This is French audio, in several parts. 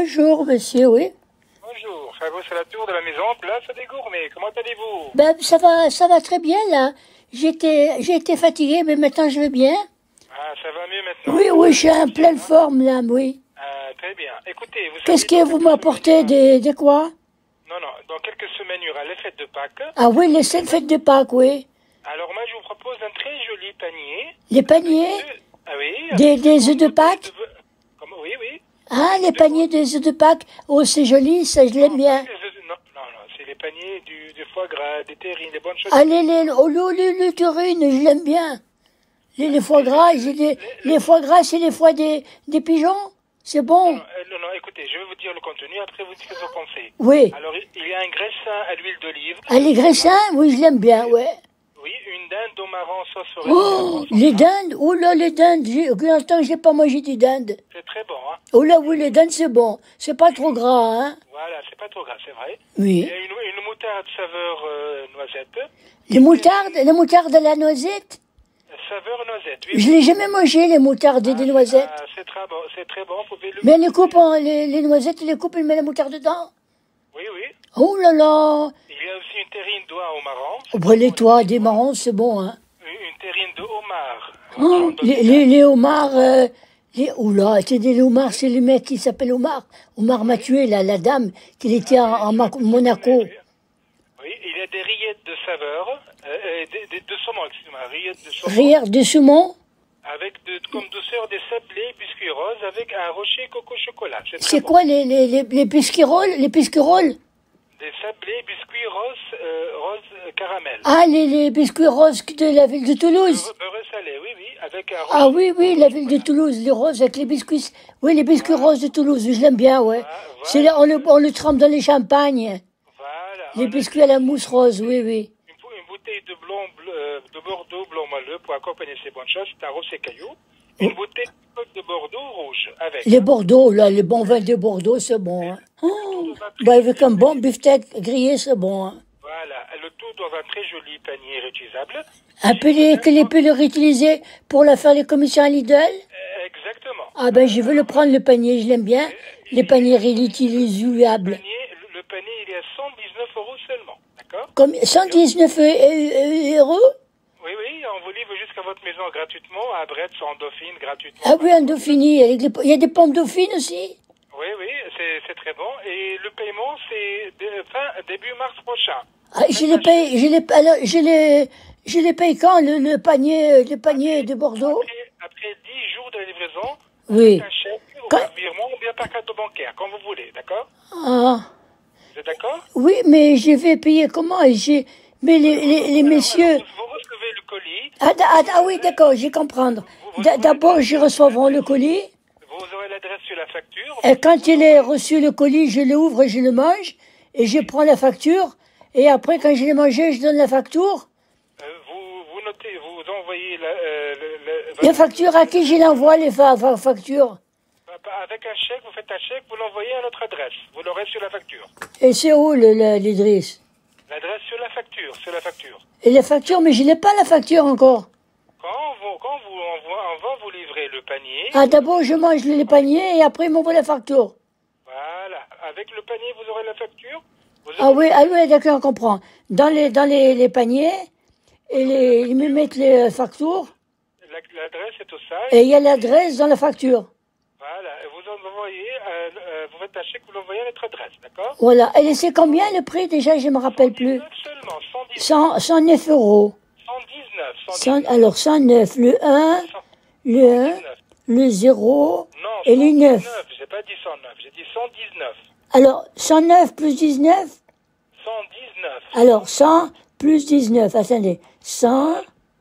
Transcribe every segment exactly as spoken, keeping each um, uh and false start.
Bonjour, monsieur, oui. Bonjour, ça va, c'est la tour de la maison, place des gourmets. Comment allez-vous? Ben, ça va, ça va très bien, là. J'étais, j'ai été fatiguée, mais maintenant je vais bien. Ah, ça va mieux maintenant? Oui, oui, je suis en pleine forme, là, oui. Ah, très bien. Écoutez, vous Qu'est-ce savez, que vous m'apportez, des, des quoi? Non, non, dans quelques semaines, il y aura les fêtes de Pâques. Ah oui, les scènes fêtes de Pâques, oui. Alors moi, je vous propose un très joli panier. Les paniers? Deux- Ah oui? Des, avec des deux œufs de grandes Pâques? bouteilles de vin. Comment? Oui, oui. Ah, les paniers des œufs de Pâques. Oh, c'est joli, ça, je l'aime bien. Les œufs de- Non, non, non, c'est les paniers du, du foie gras, des terrines, des bonnes choses. Ah, les, les, oh, les, les, les terrines, je l'aime bien. Les, les foie gras, j'ai des- les foie gras, c'est les foies des, des pigeons? C'est bon? Non, euh, non, non, écoutez, je vais vous dire le contenu, après vous dites ce que vous pensez. Oui. Alors, il il y a un graissin à l'huile d'olive. Ah, les graissins? Oui, je l'aime bien, ouais. Oui, une dinde au marron sauce Oh, orange. les dindes? Oh là, les dindes. J'ai, longtemps que j'ai pas mangé des dindes. C'est très bon, hein. Oh là, oui, les dindes, c'est bon. C'est pas trop gras, hein? Voilà, c'est pas trop gras, c'est vrai. Oui. Il y a une, une moutarde saveur euh, noisette. Les moutardes, les moutardes à la noisette? Saveur noisette, oui. Je l'ai jamais mangé, les moutardes et des noisettes. Ah, c'est très bon, c'est très bon, vous pouvez le... Mais les coupe, en- les, les noisettes, les coupe, ils mettent la moutarde dedans. Oui, oui. Oh là là. Il y a aussi une terrine d'oie au marron. Oh, bah, les toits, des marrons, c'est bon, hein? Une, une terrine de homard. Oh, les, les, les homards, euh, les, oula, c'est des homards, c'est le mec qui s'appelle Omar. Omar m'a tué, là, la dame, qui était en, en Ma- Monaco. Oui, il y a des rillettes de saveur, euh, euh, des, des, de saumon, excusez-moi, rillettes de saumon. Rire de saumon? Avec de, comme douceur des sablés, biscuits roses, avec un rocher coco chocolat. C'est très C'est bon. quoi les, les, les, les pisquirolles? Les pisquirolles? Des sablés, biscuits roses, euh, rose euh, caramel. Ah, les, les biscuits roses de la ville de Toulouse. Beurre, beurre salé, oui, oui, avec un rocher. Ah oui, oui, la ville de Toulouse, les roses avec les biscuits. Oui, les biscuits roses de Toulouse, je l'aime bien, ouais. Ah, voilà. C'est là, on le, on le trempe dans les champagnes. Voilà. Les On a biscuits à la mousse rose, oui, oui. Une, bou- une bouteille de blanc, bleu, euh, de Bordeaux blanc moelleux pour accompagner ces bonnes choses, c'est un rosé caillou. Une bouteille de Bordeaux rouge avec. Les Bordeaux, là, les bons vins de Bordeaux, c'est bon. Hein. Oh, bah, avec un bon beefsteak grillé, c'est bon. Hein. Voilà, le tout dans un très joli panier réutilisable. Un peu les, que les peut le réutiliser pour la faire les commissions à Lidl. Euh, Exactement. Ah ben, je veux le prendre, le panier, je l'aime bien. Les paniers Le réutilisables. panier, le, le panier, il est à cent dix-neuf euros seulement, d'accord? Comme cent dix-neuf euros? Oui, oui, on vous livre jusqu'à votre maison gratuitement, à Brest, en Dauphine, gratuitement. Ah oui, en Dauphiny. avec les- Il y a des pommes dauphines aussi? Oui, oui, c'est c'est très bon. Et le paiement, c'est de- fin début mars prochain. Ah, je les paye, je les, alors, je les, je les paye quand, le, le panier, le panier de Bordeaux? Après, après dix jours de livraison, Oui. un chèque, ou Quand- par virement, ou bien par carte bancaire, comme vous voulez, d'accord? Ah. Vous êtes d'accord? Oui, mais je vais payer comment? Et j'ai, mais les, les, les messieurs. Alors, vous, vous recevez le colis, Ah, da- ah, ah oui, d'accord, j'ai comprendre. Da- D'abord, je reçois le colis. vous aurez l'adresse sur la facture. Et quand il est reçu le colis, je l'ouvre et je le mange. Et je prends la facture. Et après, quand je l'ai mangé, je donne la facture. Euh, vous, vous notez, vous envoyez la, euh, le, le- La facture, à qui je l'envoie, les fa fa- factures? avec un chèque, vous faites un chèque, vous l'envoyez à notre adresse. Vous l'aurez sur la facture. Et c'est où le- le- l'adresse? L'adresse sur la facture, sur la facture. Et la facture, mais je n'ai pas la facture encore. Quand, vous, quand vous, on, va, on va vous livrer le panier, Ah, d'abord, je mange les paniers et après, ils m'envoient la facture. voilà, avec le panier, vous aurez la facture. Vous Ah aurez- oui, ah oui, d'accord, on comprend. Dans les, dans les, les paniers, et les, ils me mettent les factures, la- L'adresse est tout ça. et il y a l'adresse dans la facture. Voilà, et vous en envoyez, euh, euh, vous faites un chèque, vous l'envoyez à notre adresse, d'accord? Voilà. Et c'est combien le prix déjà? Je me rappelle plus. Seulement, cent dix, cent, cent neuf euros. cent dix-neuf, cent Cent- dix-neuf, alors cent neuf, le un, le un, le zéro non, et le neuf. cent dix-neuf, j'ai pas dit cent neuf, j'ai dit cent dix-neuf. Alors, cent neuf plus dix-neuf? cent dix-neuf. Alors, cent plus dix-neuf. Attendez. cent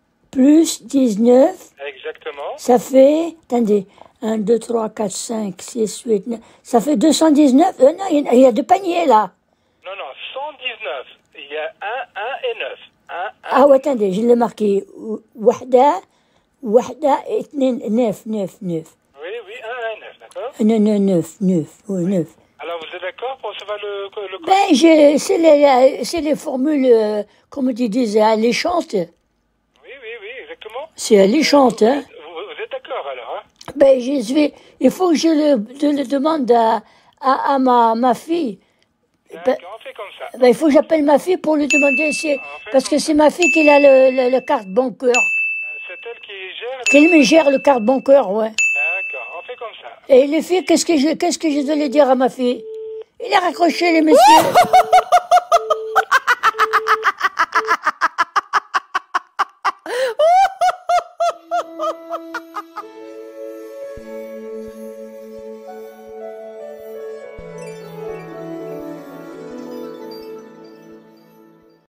plus dix-neuf, Exactement. ça fait, attendez, un, deux, trois, quatre, cinq, six, huit, neuf, ça fait deux cent dix-neuf. Euh, non, il y, a- il y a deux paniers là. Non, non, cent dix-neuf. Il y a un, un et neuf. Un, un. Ah ouais, attendez, je l'ai marqué. Wahda, wahda, ethnin, neuf, neuf, neuf. Oui, oui, un, un et neuf, d'accord? Non, non, neuf, neuf, oui, neuf. Alors, vous êtes d'accord pour recevoir le, le code? Ben, j'ai- c'est les, c'est les formules, euh, comme tu disais, alléchantes. Oui, oui, oui, exactement. C'est alléchante, hein. Vous, vous êtes d'accord, alors, hein? Ben, je vais, il faut que je le, je le demande à, à, à ma, ma fille. D'accord, on fait comme ça. Ben, il faut que j'appelle ma fille pour lui demander si... fait Parce que comme c'est ma fille qui a le, le, le carte bancaire. C'est elle qui gère. Qu'elle me gère le carte bancaire, ouais. D'accord, on fait comme ça. Et les filles, qu'est-ce que je, qu'est-ce que je dois les dire à ma fille? Il a raccroché, les messieurs.